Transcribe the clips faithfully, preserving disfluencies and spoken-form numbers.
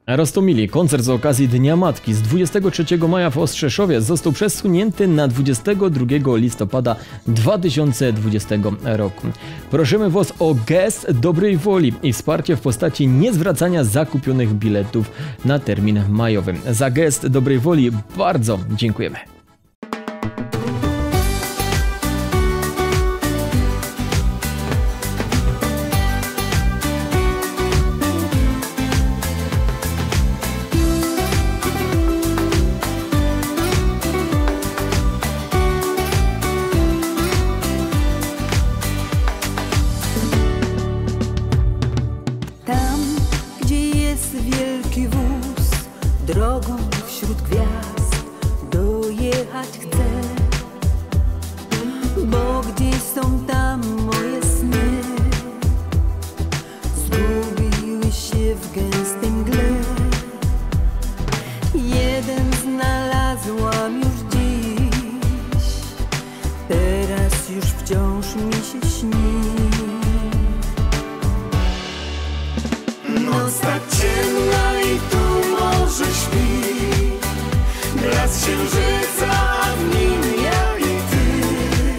Rostomili, koncert z okazji Dnia Matki z dwudziestego trzeciego maja w Ostrzeszowie został przesunięty na dwudziestego drugiego listopada dwa tysiące dwudziestego roku. Prosimy Was o gest dobrej woli i wsparcie w postaci niezwracania zakupionych biletów na termin majowy. Za gest dobrej woli bardzo dziękujemy. Drogą wśród gwiazd dojechać chcę, bo gdzieś są tam moje sny, zgubiły się w gęstej mgle. Jeden znalazłam już dziś, teraz już wciąż mi się śni. Noc tak ciemna i tu morze śpi, blask księżyca, a w nim ja i ty.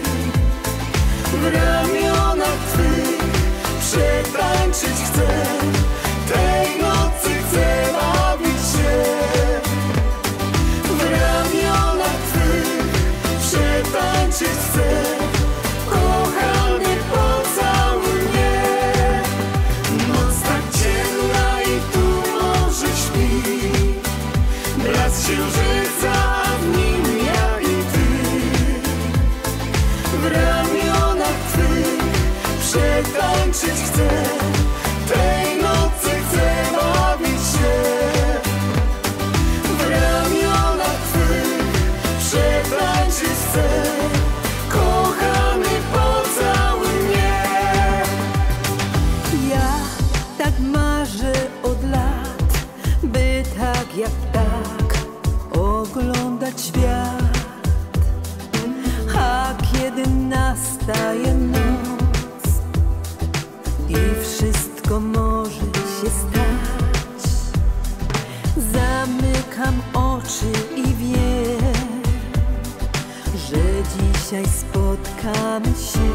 W ramionach twych przetańczyć chcę, tej nocy chcę bawić się. W ramionach twych przetańczyć chcę, kochany pocałuj mnie. Noc tak ciemna i tu morze śpi, blask księżyca, a w nim ja i ty. W ramionach twych przetańczyć chcę, tej nocy chcę bawić się. W ramionach twych przetańczyć chcę, kochany pocałuj mnie. Ja tak marzę od lat, by tak jak tak oglądać świat. A kiedy nastaje noc i wszystko może się stać, zamykam oczy i wiem, że dzisiaj spotkamy się.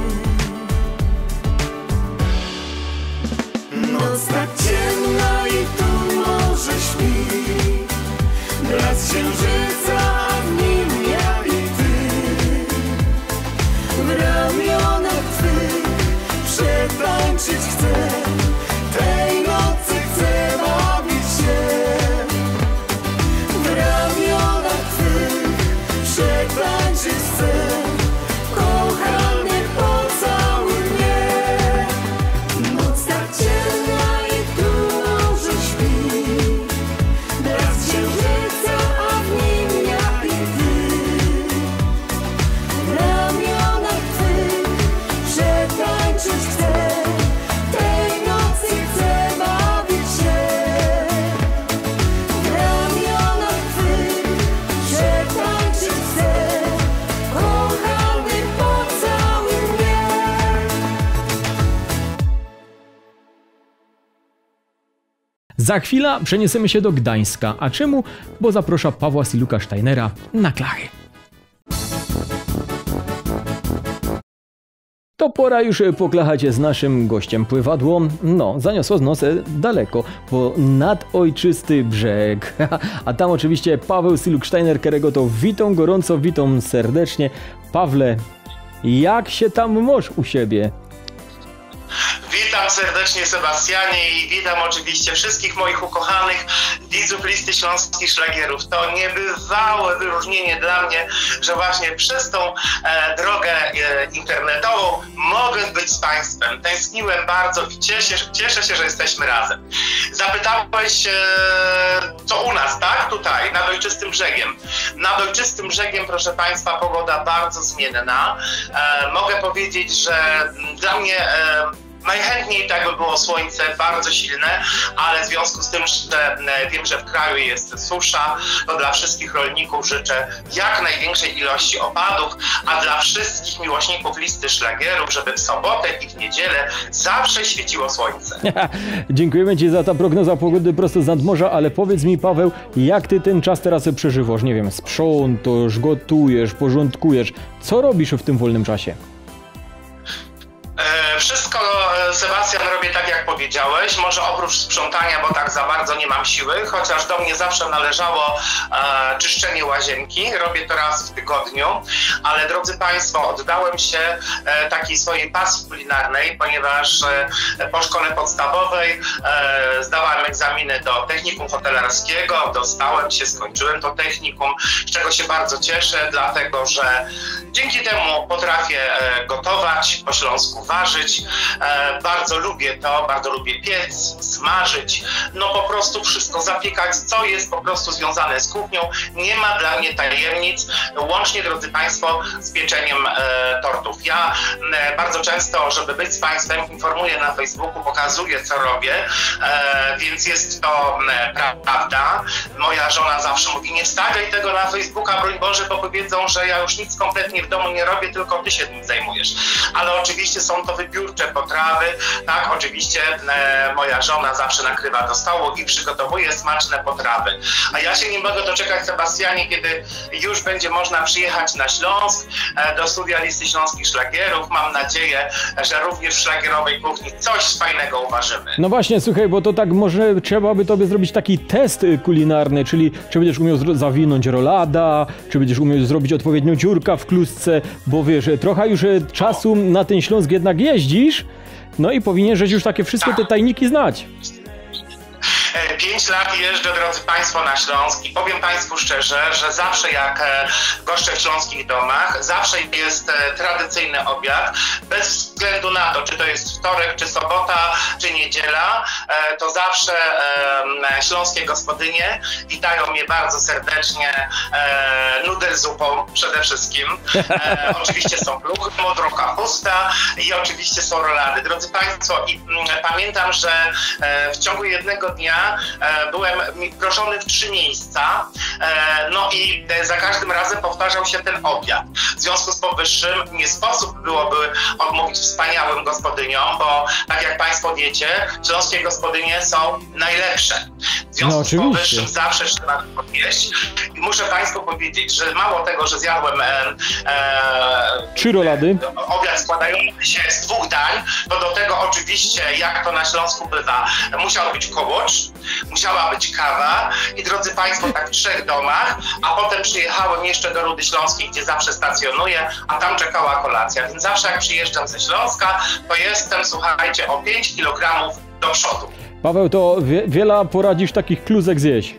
Noc tak ciemna i tu morze śpi, blask księżyca, a w nim ja i ty. W ramionach twych przetańczyć chcę, tej nocy chcę bawić się. W ramionach twych przetańczyć chcę, kochany pocałuj mnie. Noc tak ciemna i tu morze śpi, blask księżyca, a w nim ja i ty. W ramionach twych przetańczyć chcę, tej nocy chcę bawić się. W ramionach twych przetańczyć chcę, kochany pocałuj mnie. Za chwilę przeniesiemy się do Gdańska. A czemu? Bo zaprasza Pawła Siluka Steinera na klachy. To pora już poklachać z naszym gościem pływadło. No, zaniosło z nosę daleko, po nadojczysty brzeg. A tam oczywiście Paweł Siluk Steiner, którego to witam gorąco, witam serdecznie. Pawle, jak się tam masz u siebie? Witam serdecznie, Sebastianie, i witam oczywiście wszystkich moich ukochanych widzów listy śląskich szlagierów. To niebywałe wyróżnienie dla mnie, że właśnie przez tą e, drogę e, internetową mogę być z Państwem. Tęskniłem bardzo i cieszę, cieszę się, że jesteśmy razem. Zapytałeś, e, co u nas, tak? Tutaj, nad Ojczystym Brzegiem. Nad Ojczystym Brzegiem, proszę Państwa, pogoda bardzo zmienna. E, mogę powiedzieć, że dla mnie e, Najchętniej tak by było słońce bardzo silne, ale w związku z tym, że wiem, że w kraju jest susza, to dla wszystkich rolników życzę jak największej ilości opadów, a dla wszystkich miłośników listy szlagierów, żeby w sobotę i w niedzielę zawsze świeciło słońce. Dziękujemy Ci za ta prognoza pogody prosto z nadmorza, ale powiedz mi, Paweł, jak Ty ten czas teraz przeżywasz? Nie wiem, sprzątasz, gotujesz, porządkujesz. Co robisz w tym wolnym czasie? Wszystko, Sebastian, robię tak, jak powiedziałeś. Może oprócz sprzątania, bo tak za bardzo nie mam siły, chociaż do mnie zawsze należało e, czyszczenie łazienki. Robię to raz w tygodniu, ale drodzy Państwo, oddałem się e, takiej swojej pasji kulinarnej, ponieważ e, po szkole podstawowej e, zdałem egzaminy do technikum hotelarskiego, dostałem się, skończyłem to technikum, z czego się bardzo cieszę, dlatego że dzięki temu potrafię e, gotować, po śląsku warzyć. E, bardzo lubię to, bardzo lubię piec, smażyć, no po prostu wszystko zapiekać, co jest po prostu związane z kuchnią. Nie ma dla mnie tajemnic, łącznie, drodzy Państwo, z pieczeniem e, tortów. Ja e, bardzo często, żeby być z Państwem, informuję na Facebooku, pokazuję, co robię, e, więc jest to e, prawda. Moja żona zawsze mówi, nie wstawiaj tego na Facebooka, broń Boże, bo powiedzą, że ja już nic kompletnie w domu nie robię, tylko Ty się tym zajmujesz. Ale oczywiście są to wybiórcze potrawy, tak, oczywiście e, moja żona zawsze nakrywa do stołu i przygotowuje smaczne potrawy. A ja się nie mogę doczekać, Sebastianie, kiedy już będzie można przyjechać na Śląsk, e, do studia Listy Śląskich Szlagierów. Mam nadzieję, że również w szlagierowej kuchni coś fajnego uważymy. No właśnie, słuchaj, bo to tak może trzeba by Tobie zrobić taki test kulinarny, czyli czy będziesz umiał zawinąć rolada, czy będziesz umiał zrobić odpowiednią dziurkę w klusce, bo wiesz, trochę już czasu na ten Śląsk jednak jeździsz, no i powinieneś już takie wszystkie te tajniki znać. Pięć lat jeżdżę, drodzy Państwo, na Śląsk i powiem Państwu szczerze, że zawsze jak goszczę w śląskich domach, zawsze jest tradycyjny obiad, bez względu na to, czy to jest wtorek, czy sobota, czy niedziela, to zawsze śląskie gospodynie witają mnie bardzo serdecznie nudel zupą przede wszystkim. Oczywiście są pluchy, modrą kapusta i oczywiście są rolady. Drodzy Państwo, i pamiętam, że w ciągu jednego dnia byłem proszony w trzy miejsca, no i za każdym razem powtarzał się ten obiad. W związku z powyższym nie sposób byłoby odmówić wspaniałym gospodyniom, bo tak jak Państwo wiecie, śląskie gospodynie są najlepsze. W związku no, z powyższym zawsze trzeba to podjeść. I muszę Państwu powiedzieć, że mało tego, że zjadłem e, e, trzy rolady, obiad składający się z dwóch dań, to do tego oczywiście, jak to na Śląsku bywa, musiał być kołocz, musiała być kawa i drodzy Państwo, tak w trzech domach, a potem przyjechałem jeszcze do Rudy Śląskiej, gdzie zawsze stacjonuję, a tam czekała kolacja, więc zawsze jak przyjeżdżam ze Śląska, to jestem, słuchajcie, o pięć kilogramów do przodu. Paweł, to wie, wiele poradzisz takich klusek zjeść?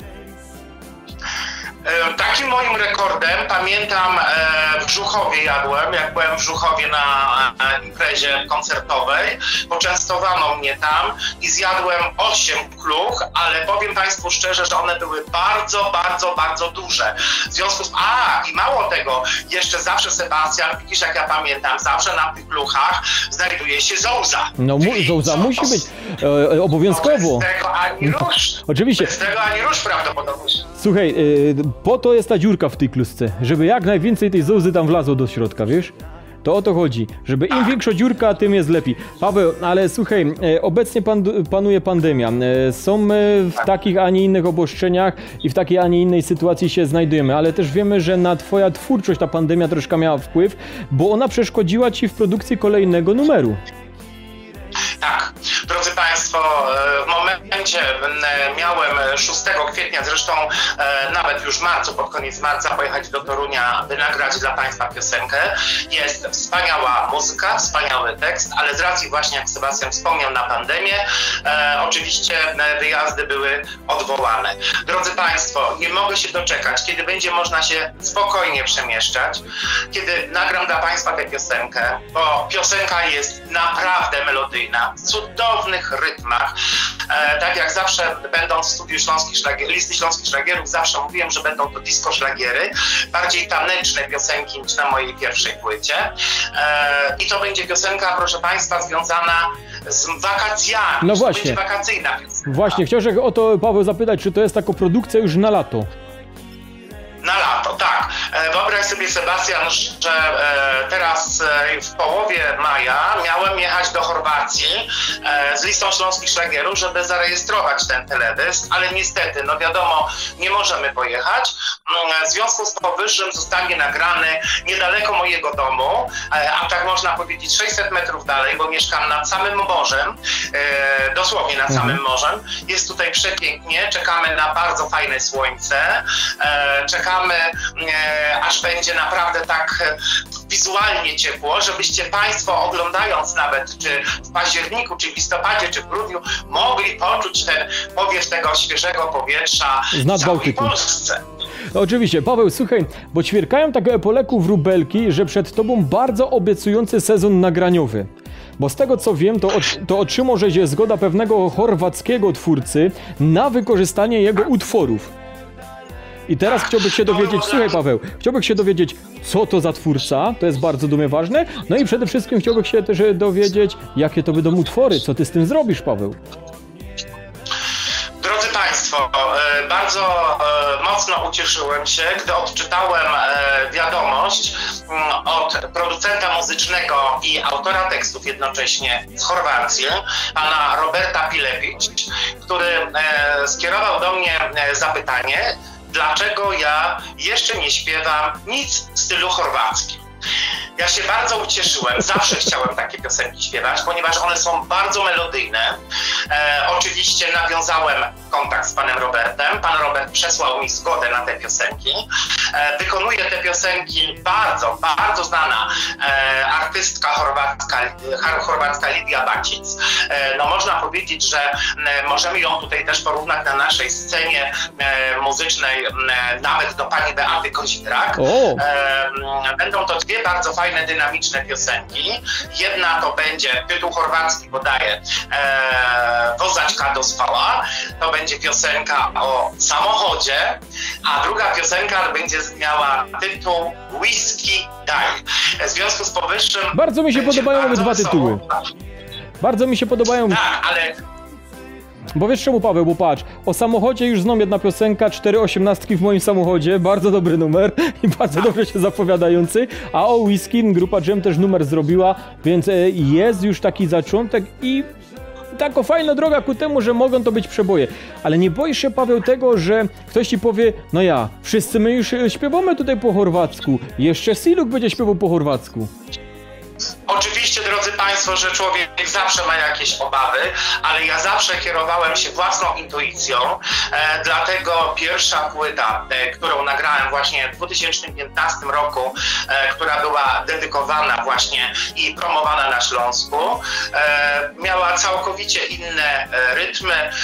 Takim moim rekordem, pamiętam, w Żuchowie jadłem, jak byłem w Żuchowie na imprezie koncertowej, poczęstowano mnie tam i zjadłem osiem kluch, ale powiem Państwu szczerze, że one były bardzo, bardzo, bardzo duże. W związku z... A, i mało tego, jeszcze zawsze, Sebastian, widzisz, jak ja pamiętam, zawsze na tych kluchach znajduje się zołza. No mu, zołza musi być e, obowiązkowo. No, bez tego ani rusz. Oczywiście. Bez tego ani rusz prawdopodobnie. Słuchaj, e, po to jest ta dziurka w tej klusce, żeby jak najwięcej tej zołzy tam wlazło do środka, wiesz? To o to chodzi, żeby im większa dziurka, tym jest lepiej. Paweł, ale słuchaj, obecnie pan, panuje pandemia. Są w takich, a nie innych obostrzeniach i w takiej, a nie innej sytuacji się znajdujemy, ale też wiemy, że na twoja twórczość ta pandemia troszkę miała wpływ, bo ona przeszkodziła ci w produkcji kolejnego numeru. Tak, drodzy Państwo, w momencie miałem szóstego kwietnia, zresztą nawet już w marcu, pod koniec marca pojechać do Torunia, by nagrać dla Państwa piosenkę. Jest wspaniała muzyka, wspaniały tekst, ale z racji właśnie, jak Sebastian wspomniał, na pandemię, e, oczywiście wyjazdy były odwołane. Drodzy Państwo, nie mogę się doczekać, kiedy będzie można się spokojnie przemieszczać, kiedy nagram dla Państwa tę piosenkę, bo piosenka jest naprawdę melodyjna, w cudownych rytmach. E, tak jak zawsze, będąc w studiu Śląskich Szlagier, Listy Śląskich Szlagierów, zawsze mówiłem, że będą to disco szlagiery, bardziej taneczne piosenki niż na mojej pierwszej płycie. E, I to będzie piosenka, proszę Państwa, związana z wakacjami. No to właśnie. będzie wakacyjna piosenka. Właśnie, chciałem się o to, Paweł, zapytać, czy to jest taka produkcja już na lato? Na lato, tak. E, Wyobraź sobie, Sebastian, że e, teraz e, w połowie maja miałem jechać do Chorwacji e, z Listą Śląskich Szlagierów, żeby zarejestrować ten teledysk, ale niestety, no wiadomo, nie możemy pojechać. W związku z powyższym zostanie nagrany niedaleko mojego domu, e, a tak można powiedzieć sześćset metrów dalej, bo mieszkam nad samym morzem, e, dosłownie nad samym morzem. Jest tutaj przepięknie, czekamy na bardzo fajne słońce, e, czekamy E, aż będzie naprawdę tak e, wizualnie ciepło, żebyście Państwo, oglądając nawet czy w październiku, czy w listopadzie, czy w grudniu, mogli poczuć ten powiew tego świeżego powietrza Z nad w całej Bałtyku. Polsce. No, oczywiście. Paweł, słuchaj, bo ćwierkają tak po leku wróbelki, że przed tobą bardzo obiecujący sezon nagraniowy. Bo z tego co wiem, to, to otrzymał żeś zgoda pewnego chorwackiego twórcy na wykorzystanie jego utworów. I teraz chciałbym się dowiedzieć, słuchaj Paweł, chciałbym się dowiedzieć, co to za twórca, to jest bardzo dumnie ważne, no i przede wszystkim chciałbym się też dowiedzieć, jakie to będą utwory, co ty z tym zrobisz, Paweł? Drodzy Państwo, bardzo mocno ucieszyłem się, gdy odczytałem wiadomość od producenta muzycznego i autora tekstów jednocześnie z Chorwacji, pana Roberta Pilepić, który skierował do mnie zapytanie, dlaczego ja jeszcze nie śpiewam nic w stylu chorwackim. Ja się bardzo ucieszyłem, zawsze chciałem takie piosenki śpiewać, ponieważ one są bardzo melodyjne. E, oczywiście nawiązałem kontakt z panem Robertem. Pan Robert przesłał mi zgodę na te piosenki. E, wykonuje te piosenki bardzo, bardzo znana e, artystka chorwacka, chorwacka Lidia Bacic. E, no można powiedzieć, że e, możemy ją tutaj też porównać na naszej scenie e, muzycznej e, nawet do pani Beaty Kozidrak. E, będą to dwie bardzo fajne, dynamiczne piosenki. Jedna to będzie tytuł chorwacki, podaje e, Wozaczka dospała. To będzie piosenka o samochodzie, a druga piosenka będzie miała tytuł Whisky Daj. W związku z powyższym... Bardzo mi się podobają obydwa tytuły. Bardzo mi się podobają. Tak, ale... Bo wiesz czemu, Paweł, bo patrz, o samochodzie już znam jedna piosenka, cztery osiemnastki w moim samochodzie, bardzo dobry numer i bardzo dobrze się zapowiadający, a o whisky grupa Jam też numer zrobiła, więc jest już taki zaczątek i taka fajna droga ku temu, że mogą to być przeboje. Ale nie boisz się, Paweł, tego, że ktoś ci powie, no ja, wszyscy my już śpiewamy tutaj po chorwacku, jeszcze Siluk będzie śpiewał po chorwacku. Oczywiście, drodzy Państwo, że człowiek zawsze ma jakieś obawy, ale ja zawsze kierowałem się własną intuicją, e, dlatego pierwsza płyta, e, którą nagrałem właśnie w dwa tysiące piętnastym roku, e, która była dedykowana właśnie i promowana na Śląsku, e, miała całkowicie inne e, rytmy, e,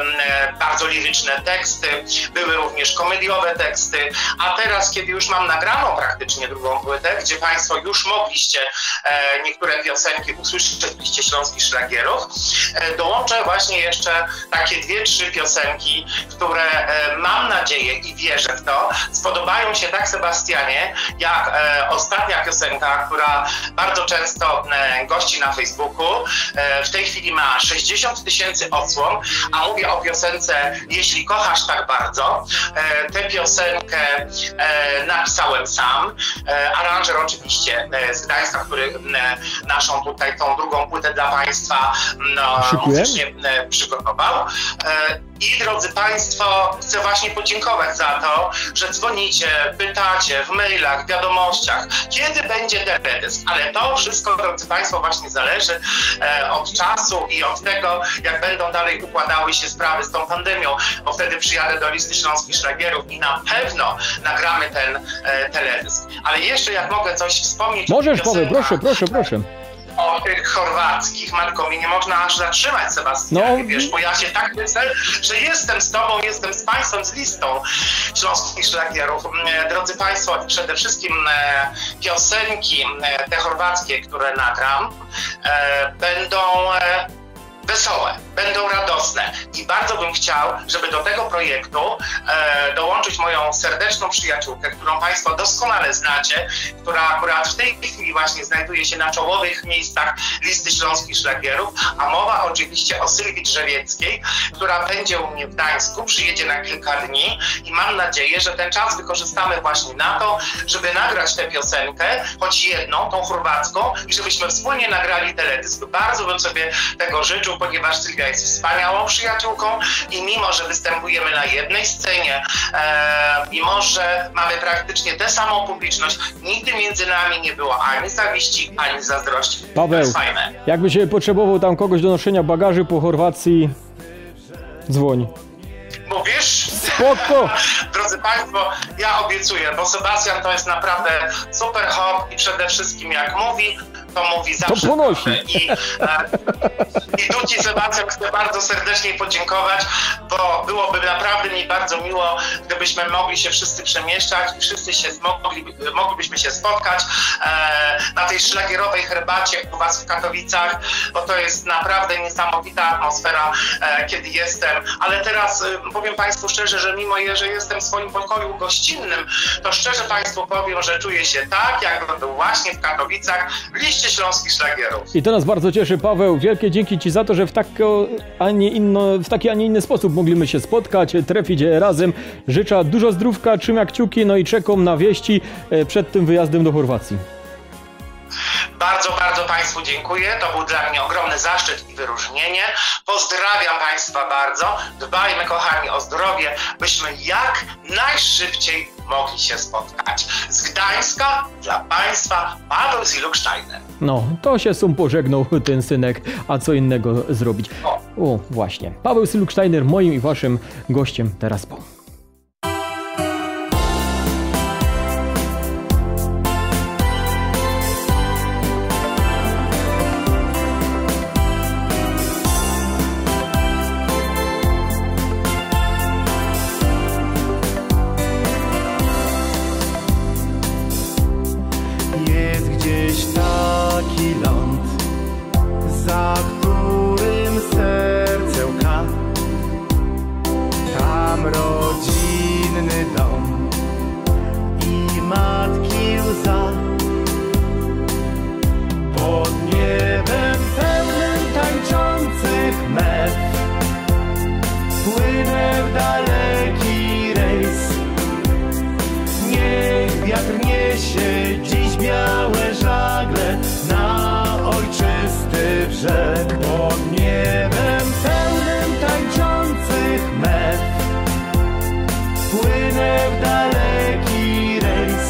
bardzo liryczne teksty, były również komediowe teksty, a teraz, kiedy już mam nagraną praktycznie drugą płytę, gdzie Państwo już mogliście e, niektóre piosenki usłyszeć w liście Śląskich Szlagierów, e, dołączę właśnie jeszcze takie dwie, trzy piosenki, które e, mam nadzieję i wierzę w to, spodobają się tak Sebastianie, jak e, ostatnia piosenka, która bardzo często e, gości na Facebooku. E, w tej chwili ma sześćdziesiąt tysięcy odsłon, a mówię o piosence Jeśli kochasz tak bardzo. E, tę piosenkę e, napisałem sam. E, aranżer oczywiście e, z Gdańska, który e, naszą tutaj tą drugą płytę dla Państwa no, muzycznie e, przygotował. E, I drodzy Państwo, chcę właśnie podziękować za to, że dzwonicie, pytacie w mailach, w wiadomościach, kiedy będzie teledysk, ale to wszystko, drodzy Państwo, właśnie zależy e, od czasu i od tego, jak będą dalej układały się sprawy z tą pandemią, bo wtedy przyjadę do Listy Śląskich Szlagierów i na pewno nagramy ten e, teledysk. Ale jeszcze jak mogę coś wspomnieć... Możesz, Paweł, proszę, proszę, proszę. O tych chorwackich, matko, mi nie można aż zatrzymać, Sebastianie, no. Wiesz, bo ja się tak myślę, że jestem z Tobą, jestem z Państwem, z Listą Śląskich Szlagierów. Drodzy Państwo, przede wszystkim piosenki te chorwackie, które nagram, będą wesołe, będą radosne i bardzo bym chciał, żeby do tego projektu e, dołączyć moją serdeczną przyjaciółkę, którą Państwo doskonale znacie, która akurat w tej chwili właśnie znajduje się na czołowych miejscach listy śląskich szlagierów, a mowa oczywiście o Sylwii Drzewieckiej, która będzie u mnie w Gdańsku, przyjedzie na kilka dni i mam nadzieję, że ten czas wykorzystamy właśnie na to, żeby nagrać tę piosenkę, choć jedną, tą chorwacką, i żebyśmy wspólnie nagrali teledysk. Bardzo bym sobie tego życzył, ponieważ Sylwia jest wspaniałą przyjaciółką i mimo, że występujemy na jednej scenie, e, mimo, że mamy praktycznie tę samą publiczność, nigdy między nami nie było ani zawiści, ani zazdrości. Paweł, to jest fajne. jakbyś potrzebował tam kogoś do noszenia bagaży po Chorwacji, dzwoń. Mówisz? Spoko! Drodzy Państwo, ja obiecuję, bo Sebastian to jest naprawdę super hop i przede wszystkim jak mówi, to mówi zawsze. To ponosi. I, e, I tu Ci, Sebastian, chcę bardzo serdecznie podziękować, bo byłoby naprawdę mi bardzo miło, gdybyśmy mogli się wszyscy przemieszczać i wszyscy się mogli, moglibyśmy się spotkać e, na tej szlagierowej herbacie u Was w Katowicach, bo to jest naprawdę niesamowita atmosfera, e, kiedy jestem. Ale teraz e, powiem Państwu szczerze, że mimo, że jestem w swoim pokoju gościnnym, to szczerze Państwu powiem, że czuję się tak, jakbym był właśnie w Katowicach w liście śląskich szlagierów. I to nas bardzo cieszy, Paweł. Wielkie dzięki Ci za to, że w, tako, a nie inno, w taki, a nie inny sposób mogliśmy się spotkać, trafić razem. Życzę dużo zdrówka, trzymam kciuki, no i czekam na wieści przed tym wyjazdem do Chorwacji. Bardzo, bardzo Państwu dziękuję. To był dla mnie ogromny zaszczyt i wyróżnienie. Pozdrawiam Państwa bardzo. Dbajmy, kochani, o zdrowie, byśmy jak najszybciej mogli się spotkać. Z Gdańska dla Państwa Paweł Siluk-Steiner. No, to się sum pożegnał ten synek, a co innego zrobić. O, o właśnie. Paweł Siluk-Steiner, moim i Waszym gościem teraz po. Za którym serce łka, tam rodzinny dom i matki łza. Pod niebem pełnym tańczących mew płynę w daleki rejs. Niech wiatr niesie dziś białe żagle na ojczysty brzeg. Pod niebem pełnym tańczących mew płynę w daleki rejs.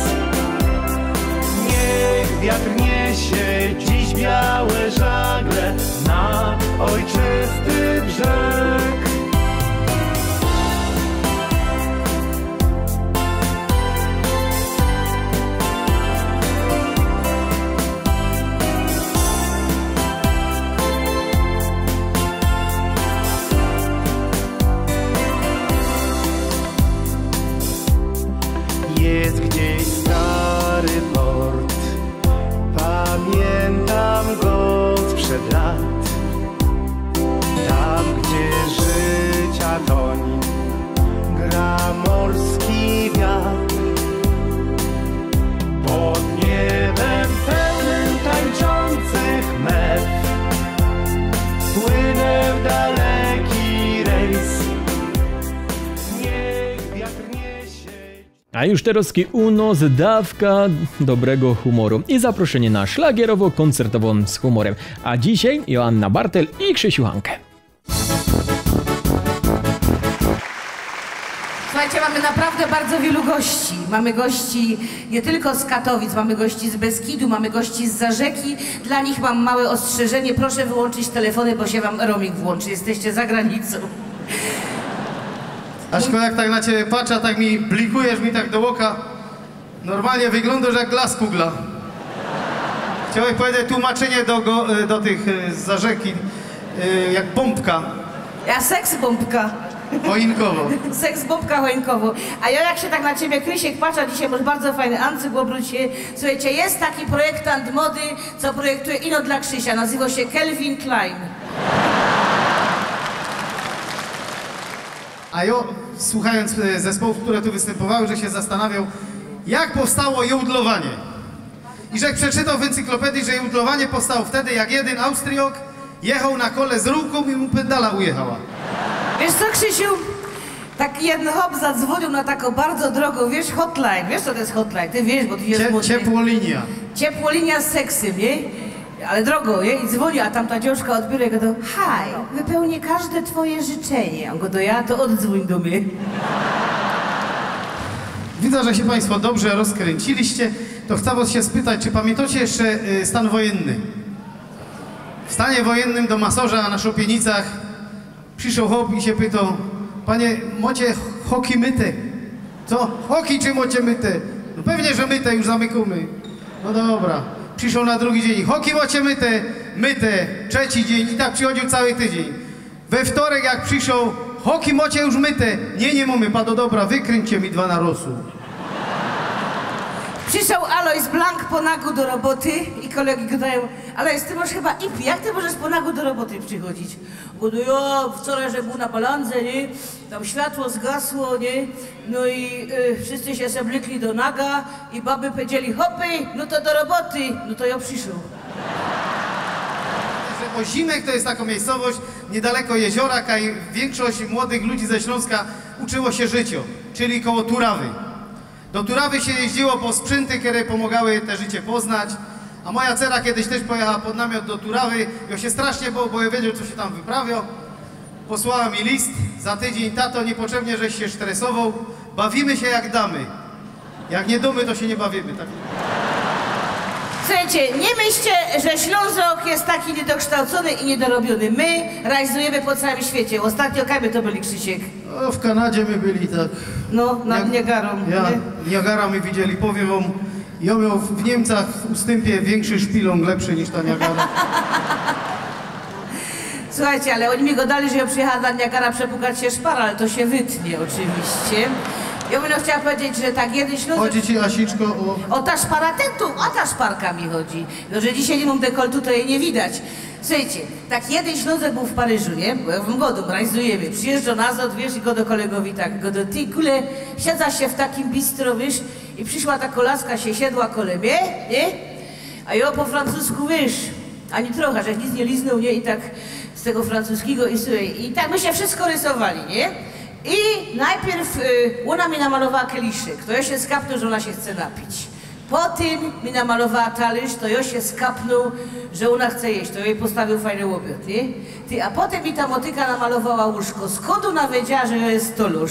Niech wiatr niesie dziś białe żagle na ojczysty brzeg. Jest gdzieś stary port, pamiętam go sprzed lat. Tam, gdzie życia toń gra morski wiatr. Pod niebem pełnym tańczących mew płynę w daleki rejs. Niech wiatr niesie. A już teraz unos dawka dobrego humoru i zaproszenie na szlagierowo-koncertową z humorem. A dzisiaj Joanna Bartel i Krzysiu Hanke. Słuchajcie, mamy naprawdę bardzo wielu gości. Mamy gości nie tylko z Katowic, mamy gości z Beskidu, mamy gości z Zarzeki. Dla nich mam małe ostrzeżenie. Proszę wyłączyć telefony, bo się wam roaming włączy. Jesteście za granicą. Aśko, jak tak na ciebie patrzę, tak mi blikujesz mi tak do oka. Normalnie wyglądasz jak glas kugla. Chciałeś powiedzieć tłumaczenie do, go, do tych z Zarzeki, jak bombka. Ja seks bombka. Choinkowo. Seks bombka choinkowo. A ja jak się tak na ciebie, Krysiek, patrzę, dzisiaj masz bardzo fajny ancyk, obróć się. Słuchajcie, jest taki projektant mody, co projektuje ino dla Krzysia. Nazywa się Calvin Klein. A ja, słuchając e, zespołów, które tu występowały, że się zastanawiał, jak powstało jodlowanie. I że przeczytał w encyklopedii, że jodlowanie powstało wtedy, jak jeden Austriok jechał na kole z rurką i mu pedala ujechała. Wiesz co, Krzysiu? Taki jeden hop zadzwonił na taką bardzo drogą, wiesz, hotline. Wiesz, co to jest hotline? Ty wiesz, bo ty jest Cie, młody. ciepłolinia. Ciepłolinia z seksem, nie? Ale drogo, nie? I dzwoni, a tam ta dziążka odbiera i go do haj, wypełnię każde twoje życzenie. On go do ja, to oddzwoń do mnie. Widzę, że się Państwo dobrze rozkręciliście. To chcę Was się spytać, czy pamiętacie jeszcze y, stan wojenny? W stanie wojennym do masorza na Szopienicach przyszedł hop i się pytał: panie, macie hoki myte? Co? Hoki czy macie myte? No pewnie, że myte, już zamykamy. No dobra. Przyszedł na drugi dzień: hoki macie myte? Myte. Trzeci dzień i tak przychodził cały tydzień. We wtorek jak przyszedł: hoki macie już myte? Nie, nie mamy. Pado dobra, wykręćcie mi dwa na rosół. Przyszedł Alois Blank po nagu do roboty i kolegi gadają: Alois, ty masz chyba I P I, jak ty możesz po nagu do roboty przychodzić? Bo no ja wczoraj, że był na palance, nie? Tam światło zgasło, nie? No i y, wszyscy się zeblekli do naga i baby powiedzieli: hopy, no to do roboty. No to ja przyszedł. Ozimek to jest taka miejscowość niedaleko jeziora, kaj większość młodych ludzi ze Śląska uczyło się życiu, czyli koło Turawy. Do Turawy się jeździło po sprzęty, które pomagały te życie poznać. A moja dcera kiedyś też pojechała pod namiot do Turawy. Ja się strasznie bał, bo ja wiedział, co się tam wyprawia. Posłała mi list za tydzień: tato, niepotrzebnie, żeś się stresował. Bawimy się jak damy. Jak nie domy, to się nie bawimy. Tak? Słuchajcie, nie myślcie, że Ślązok jest taki niedokształcony i niedorobiony. My realizujemy po całym świecie. Ostatnio kiedy to byli, Krzysiek? O, w Kanadzie my byli, tak. No, nad Jak- Niagarą. Ja, nie? Niagara my widzieli, powiem wam, ja miał w Niemcach w ustępie większy szpilon, lepszy niż ta Niagara. Słuchajcie, ale oni mi go dali, że ja przyjechała na Niagara przepukać się szpara, ale to się wytnie oczywiście. Ja bym no chciała powiedzieć, że tak jeden Ślązok... Chodzi ci, Asiczko, o... O ta szpara, ten tu, o ta szparka mi chodzi. No, że dzisiaj nie mam dekoltu, to jej nie widać. Słuchajcie, tak jeden Ślązek był w Paryżu, nie? Bo ja w godu realizujemy. Przyjeżdża nazad, wiesz, i go do kolegowi tak, go do ty, kule, siadza się w takim bistro, wiesz, i przyszła ta kolaska, się siedła kole mnie, nie? A ja po francusku, wiesz, ani trochę, że nic nie liznął, nie? I tak z tego francuskiego i słuchaj, i tak my się wszystko rysowali, nie? I najpierw y, ona mi namalowała kieliszek, to ja się skapnął, że ona się chce napić. Potem mi namalowała talerz, to ja się skapnął, że ona chce jeść, to jej postawił fajny łobiot, nie? Ty, a potem mi ta motyka namalowała łóżko. Skąd ona wiedziała, że jest stolusz?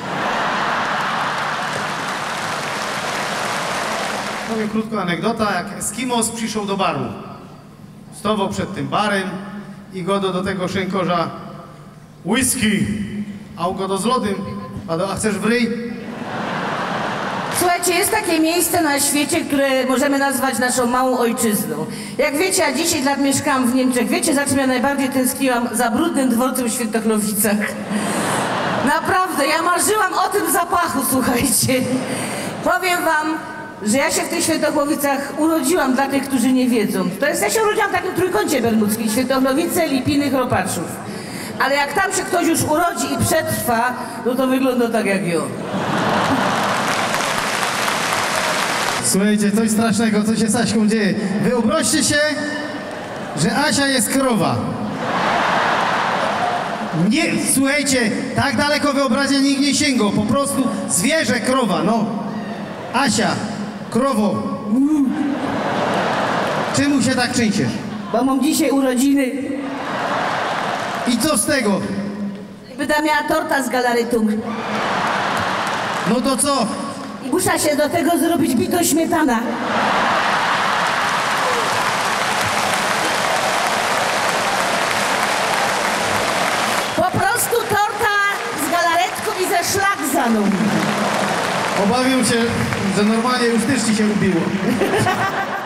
Powiem krótko anegdota, jak Eskimos przyszedł do baru. Stował przed tym barem i go do, do tego szynkorza: whisky, a u go do z lodem. A, do, a chcesz w ryj? Słuchajcie, jest takie miejsce na świecie, które możemy nazwać naszą małą ojczyzną. Jak wiecie, ja dziesięć lat mieszkałam w Niemczech. Wiecie, za czym ja najbardziej tęskniłam? Za brudnym dworcem w Świętochlowicach. Naprawdę, ja marzyłam o tym zapachu, słuchajcie. Powiem wam, że ja się w tych Świętochlowicach urodziłam, dla tych, którzy nie wiedzą. To jest, ja się urodziłam w takim trójkącie bermudzkim. Świętochlowice, Lipiny, Chropaczów. Ale jak tam się ktoś już urodzi i przetrwa, no to wygląda tak jak ja. Słuchajcie, coś strasznego, co się z Aśką dzieje. Wyobraźcie się, że Asia jest krowa. Nie, słuchajcie, tak daleko wyobraźnia nikt nie sięgał. Po prostu zwierzę, krowa, no. Asia, krowo. Czemu się tak trzęsiesz? Bo mam dzisiaj urodziny. I co z tego? Będę miała torta z galaretą. No to co? I muszę się do tego zrobić bito śmietana. Po prostu torta z galaretką i ze szlagzaną. Obawiam się, że normalnie już też ci się ubiło.